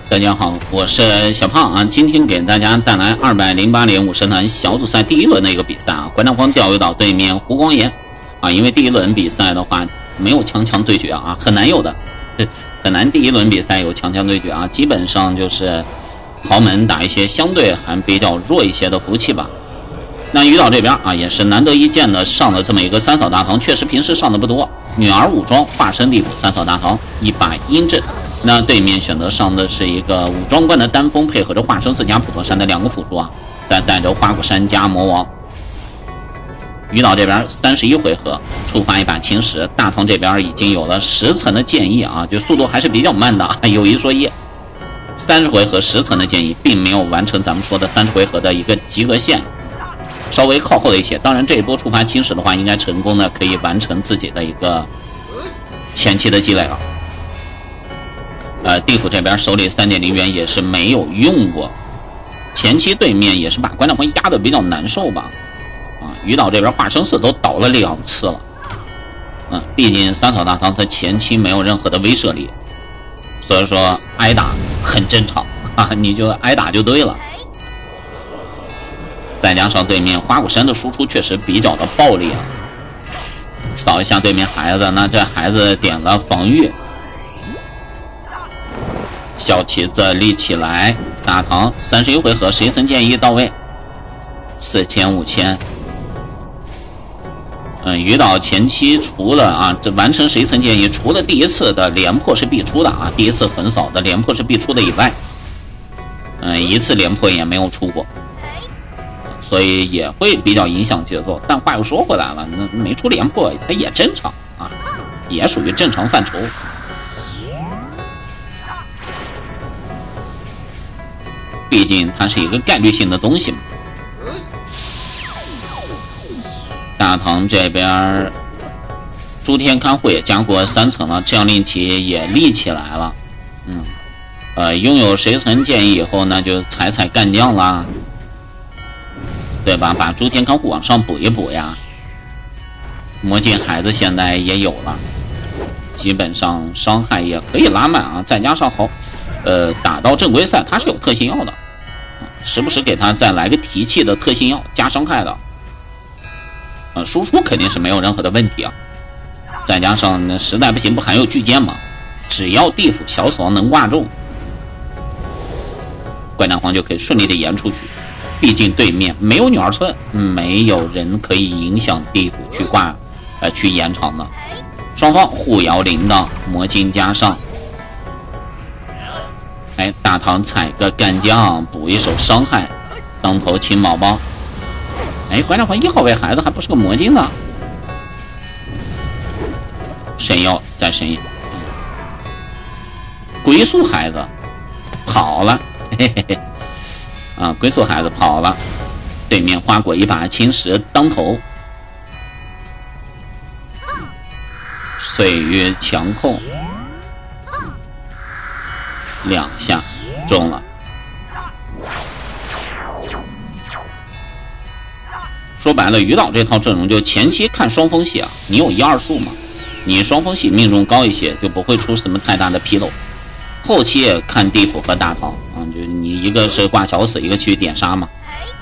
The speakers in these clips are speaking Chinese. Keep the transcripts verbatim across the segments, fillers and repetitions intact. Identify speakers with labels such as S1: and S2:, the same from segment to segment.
S1: 大家好，我是小胖啊，今天给大家带来二百零八年武神团小组赛第一轮的一个比赛啊，关长光钓鱼岛对面湖光岩啊，因为第一轮比赛的话没有强强对决啊，很难有的，很难第一轮比赛有强强对决啊，基本上就是豪门打一些相对还比较弱一些的服务器吧。那鱼岛这边啊，也是难得一见的上了这么一个三扫大唐，确实平时上的不多。女儿武装化身地府三扫大唐，一把阴阵。那对面选择上的是一个武装官的单锋，配合着化身四加普陀山的两个辅助啊，再带着花果山加魔王。鱼岛这边三十一回合触发一把青石，大唐这边已经有了十层的建议啊，就速度还是比较慢的啊。有一说一，三十回合十层的建议，并没有完成咱们说的三十回合的一个及格线，稍微靠后了一些。当然这一波触发青石的话，应该成功的可以完成自己的一个前期的积累了。呃，地府这边手里 三点零 元也是没有用过，前期对面也是把关长光压的比较难受吧。啊，鱼岛这边化身四都倒了两次了。嗯，毕竟三扫大唐它前期没有任何的威慑力，所以说挨打很正常啊，你就挨打就对了。再加上对面花果山的输出确实比较的暴力啊，扫一下对面孩子，那这孩子点了防御。小旗子立起来，大唐三十一回合十一层建议到位，四千五千。嗯，鱼岛前期除了啊，这完成十一层建议，除了第一次的连破是必出的啊，第一次横扫的连破是必出的以外，嗯，一次连破也没有出过，所以也会比较影响节奏。但话又说回来了，那没出连破它也正常啊，也属于正常范畴。毕竟它是一个概率性的东西嘛。大唐这边诸天看护也加过三层了，这样令旗也立起来了。嗯，呃，拥有十层建议以后呢，就踩踩干将啦，对吧？把诸天看护往上补一补呀。魔镜孩子现在也有了，基本上伤害也可以拉满啊，再加上好。呃，打到正规赛它是有特性药的，时不时给他再来个提气的特性药加伤害的，呃，输出肯定是没有任何的问题啊。再加上呢，实在不行不还有巨剑吗？只要地府小扫能挂中，关长光就可以顺利的延出去。毕竟对面没有女儿村，没有人可以影响地府去挂，呃，去延长的。双方互摇铃铛，魔晶加上。哎，大唐踩个干将补一手伤害，当头亲宝宝。哎，关长光一号位孩子还不是个魔晶呢。神药再神，龟速孩子跑了，嘿嘿嘿，啊，龟速孩子跑了。对面花果一把青石当头，岁月强控。两下中了，说白了，鱼岛这套阵容就前期看双锋系啊，你有一二速嘛，你双锋系命中高一些，就不会出什么太大的纰漏。后期也看地府和大唐啊，就你一个是挂小死，一个去点杀嘛。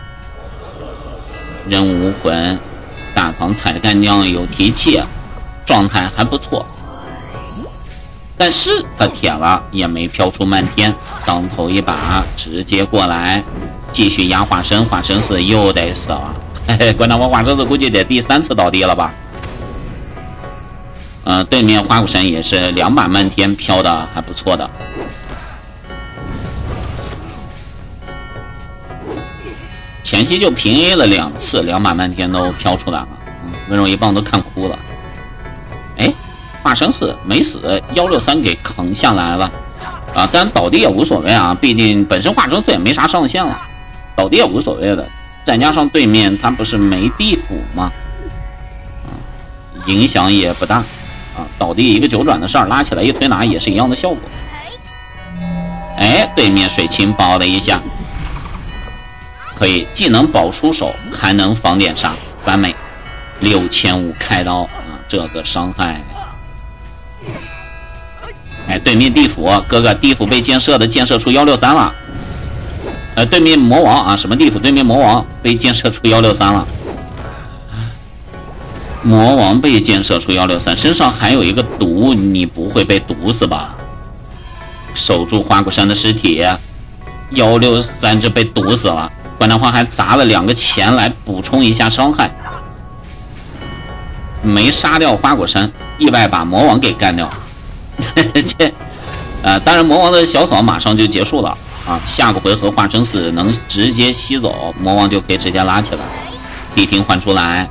S1: 人无魂，大唐踩着干将有提气，状态还不错。但是他舔了也没飘出漫天，当头一把直接过来，继续压化身，化身四又得死了。嘿嘿，关长光化身四估计得第三次倒地了吧？呃，对面花果山也是两把漫天飘的还不错的。前期就平 A 了两次，两把漫天都飘出来了，嗯，温柔一棒都看哭了。哎。化身四没死，一六三给扛下来了啊！当然倒地也无所谓啊，毕竟本身化身四也没啥上限了，倒地也无所谓的。再加上对面他不是没地府吗？啊，影响也不大啊。倒地一个九转的事儿，拉起来一推拿也是一样的效果。哎，对面水清包了一下，可以既能保出手，还能防点杀，完美。六千五开刀啊，这个伤害。 对面地府哥哥，地府被箭射的箭射出幺六三了。呃，对面魔王啊，什么地府？对面魔王被箭射出幺六三了。魔王被箭射出幺六三，身上还有一个毒，你不会被毒死吧？守住花果山的尸体，幺六三这被毒死了。关南方还砸了两个钱来补充一下伤害，没杀掉花果山，意外把魔王给干掉。这，呃，当然魔王的小扫马上就结束了啊，下个回合化生死能直接吸走魔王，就可以直接拉起来。地听换出来，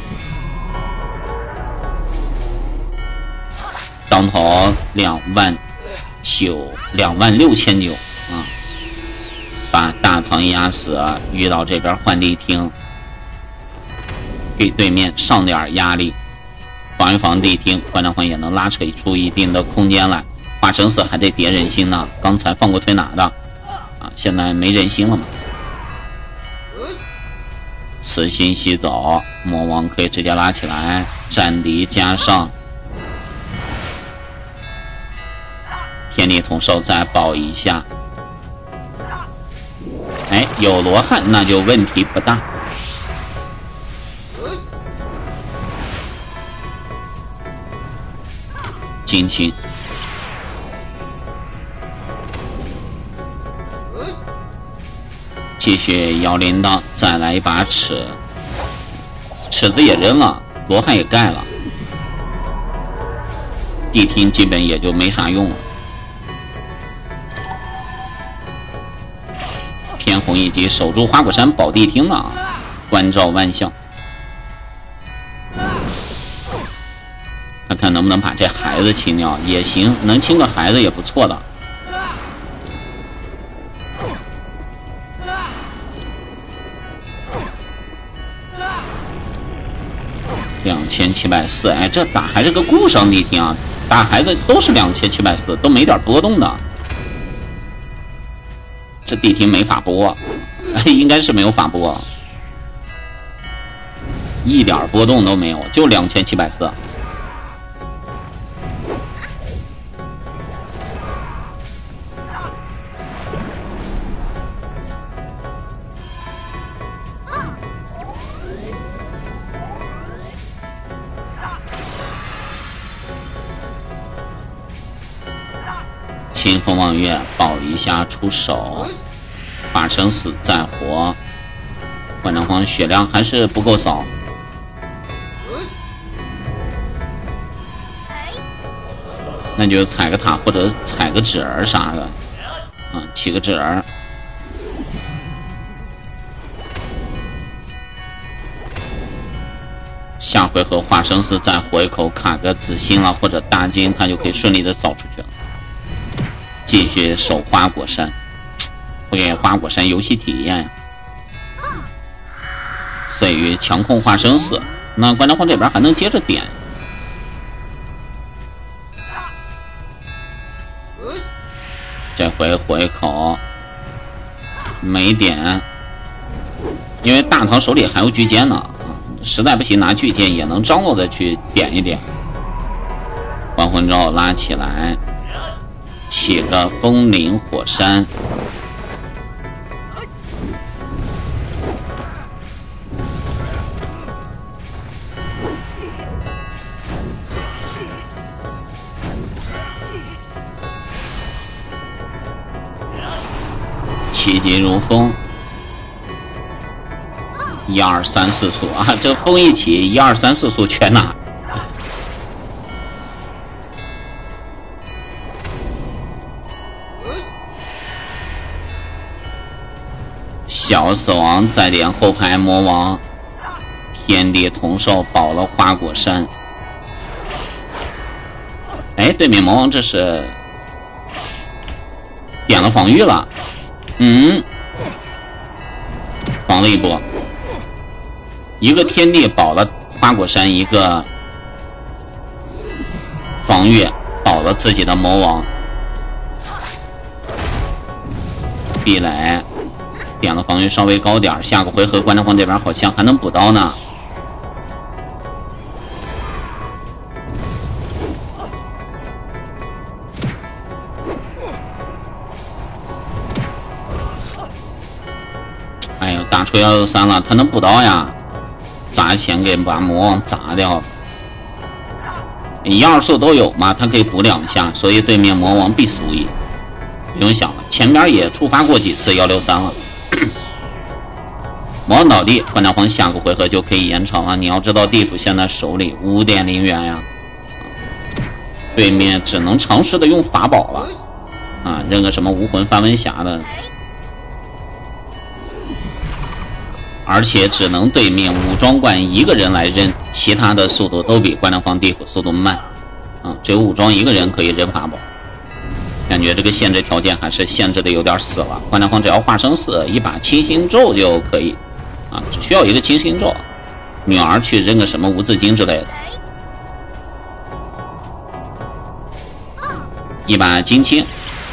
S1: 当头两万九，两万六千九啊，把大唐压死，遇到这边换地听，给对面上点压力。防一防地听，关南环也能拉扯出一定的空间来。化生死还得叠人心呢，刚才放过推拿的啊，现在没人心了嘛。慈心吸走，魔王可以直接拉起来，战敌加上天地同寿再保一下。哎，有罗汉那就问题不大。进行继续摇铃铛，再来一把尺，尺子也扔了，罗汉也盖了，地听基本也就没啥用了。偏红一击守住花果山保地听了，关照万象。看看能不能把这孩子清掉，也行，能清个孩子也不错的。两千七百四，哎，这咋还是个固伤地听啊？打孩子都是两千七百四，都没点波动的。这地听没法播，哎，应该是没有法播，一点波动都没有，就两千七百四。清风望月保一下出手，化生死再活。关南荒血量还是不够扫，那就踩个塔或者踩个纸儿啥的啊，起个纸儿。下回合化生死再活一口，卡个紫心了或者大金，他就可以顺利的扫出去了。继续守花果山，不给花果山游戏体验呀。岁月强控化生死，那关南荒这边还能接着点。这回活一口，没点，因为大唐手里还有巨剑呢，实在不行拿巨剑也能张罗的去点一点。还魂咒拉起来。起个风林火山，气急如风，一二三四速啊！这风一起，一二三四速全拿。小死亡再点后排魔王，天地同寿保了花果山。哎，对面魔王这是点了防御了，嗯，防了一波，一个天地保了花果山，一个防御保了自己的魔王。壁垒。点了防御稍微高点，下个回合关南荒这边好像还能补刀呢。 打出幺六三了，他能补刀呀？砸钱给把魔王砸掉。一二速都有嘛，他可以补两下，所以对面魔王必死无疑。不用想了，前边也触发过几次幺六三了。魔王倒地，关大皇下个回合就可以延长了。你要知道，地府现在手里 五点零 元呀，对面只能尝试的用法宝了啊，扔个什么无魂范文匣的，而且只能对面武装冠一个人来扔，其他的速度都比关大皇地府速度慢啊，只有武装一个人可以扔法宝。感觉这个限制条件还是限制的有点死了。关大皇只要化生四一把清心咒就可以啊，只需要一个清心咒，女儿去扔个什么无字经之类的，一把金青。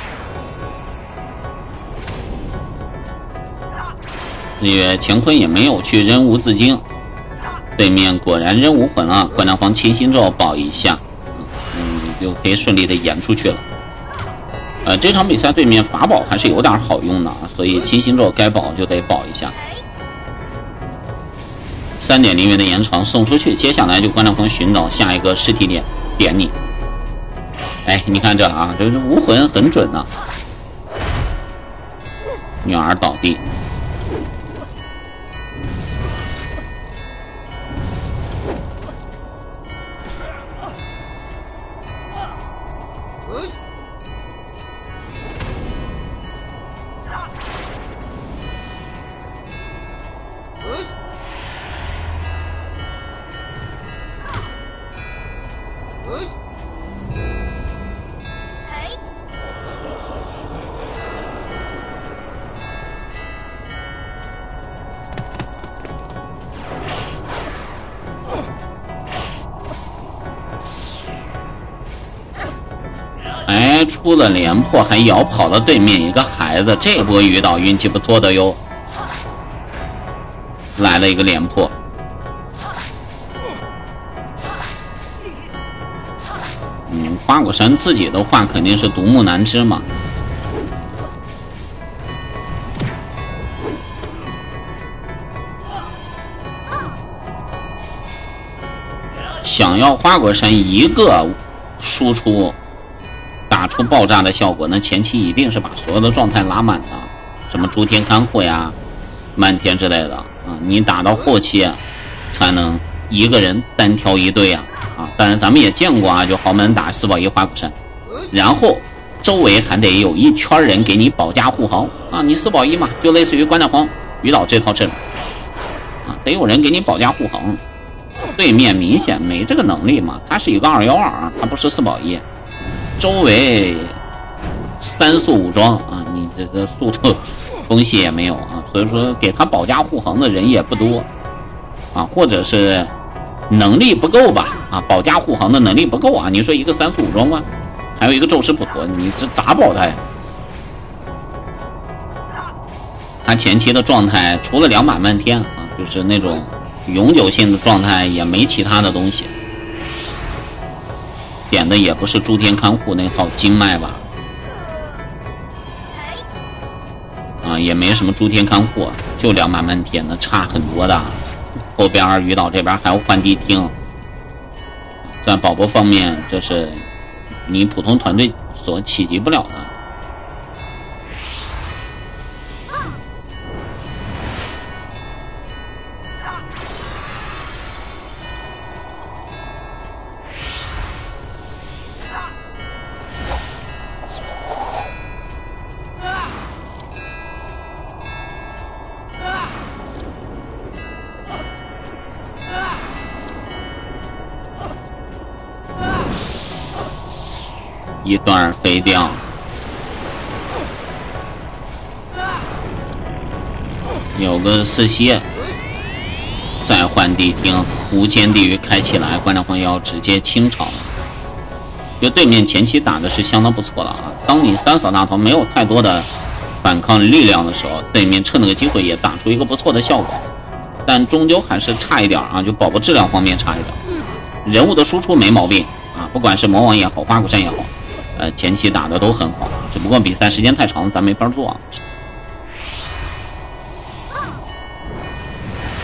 S1: 这个乾坤也没有去扔无字经，对面果然扔无魂了。关大皇清心咒保一下，嗯，就可以顺利的演出去了。呃，这场比赛对面法宝还是有点好用的，所以清心咒该保就得保一下。三点零元的延长送出去，接下来就关大皇寻找下一个尸体点点你。哎，你看这啊，这无魂很准呐、啊。女儿倒地。哎，出了连破，还咬跑了对面一个孩子，这波鱼岛运气不错的哟，来了一个连破。嗯，花果山自己的话肯定是独木难支嘛。想要花果山一个输出打出爆炸的效果，那前期一定是把所有的状态拉满的，什么诸天看护呀、漫天之类的啊，你打到后期才能一个人单挑一队啊啊！当然咱们也见过啊，就豪门打四保一花果山，然后周围还得有一圈人给你保驾护航啊，你四保一嘛，就类似于关大皇鱼岛这套阵啊，得有人给你保驾护航。对面明显没这个能力嘛，他是一个二幺二，他不是四保一。周围三速武装啊，你这个速度东西也没有啊，所以说给他保驾护航的人也不多啊，或者是能力不够吧啊，保驾护航的能力不够啊。你说一个三速武装官，还有一个宙斯普陀，你这咋保他呀？他前期的状态除了两把漫天啊，就是那种永久性的状态，也没其他的东西。点的也不是诸天看护那套经脉吧，啊，也没什么诸天看护，就两把漫天的，差很多的。后边二鱼岛这边还要换地听，在宝宝方面，这是你普通团队所企及不了的。一段飞掉，有个四蝎，再换地听，无间地狱开起来，关大皇要直接清场了。就对面前期打的是相当不错了啊！当你三扫大逃没有太多的反抗力量的时候，对面趁那个机会也打出一个不错的效果，但终究还是差一点啊，就宝宝质量方面差一点，人物的输出没毛病啊，不管是魔王也好，花果山也好。呃，前期打的都很好，只不过比赛时间太长，咱没法做啊。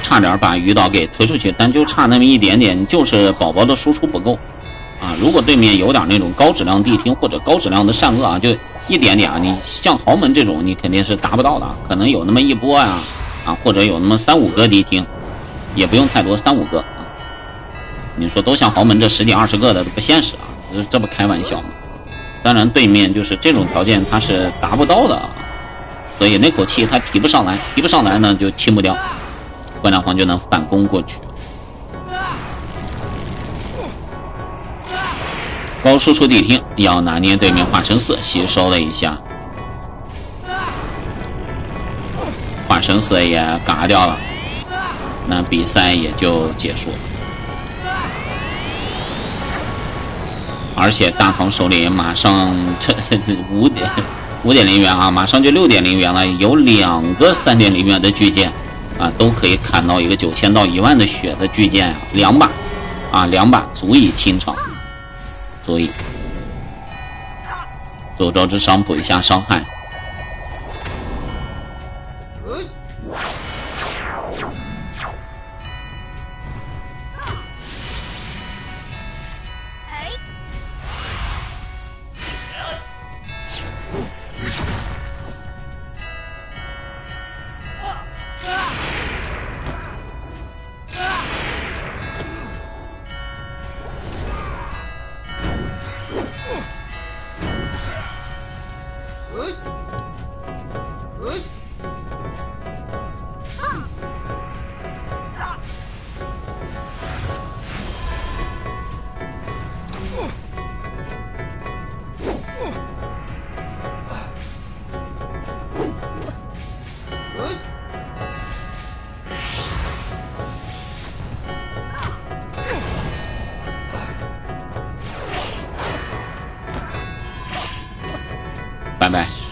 S1: 差点把鱼岛给推出去，但就差那么一点点，就是宝宝的输出不够啊。如果对面有点那种高质量地听或者高质量的善恶啊，就一点点啊，你像豪门这种你肯定是达不到的，可能有那么一波呀啊，或者有那么三五个地听，也不用太多，三五个啊。你说都像豪门这十几二十个的不现实啊，这不开玩笑吗？当然对面就是这种条件他是达不到的，所以那口气他提不上来，提不上来呢就清不掉，关良皇就能反攻过去。高输出地听要拿捏对面化生四，吸收了一下，化生四也嘎掉了，那比赛也就结束了。而且大唐手里马上这五点五点零元啊，马上就六点零元了，有两个三点零元的巨剑啊，都可以砍到一个九千到一万的血的巨剑啊，两把啊，两把足以清场，足以诅咒之伤补一下伤害。拜拜。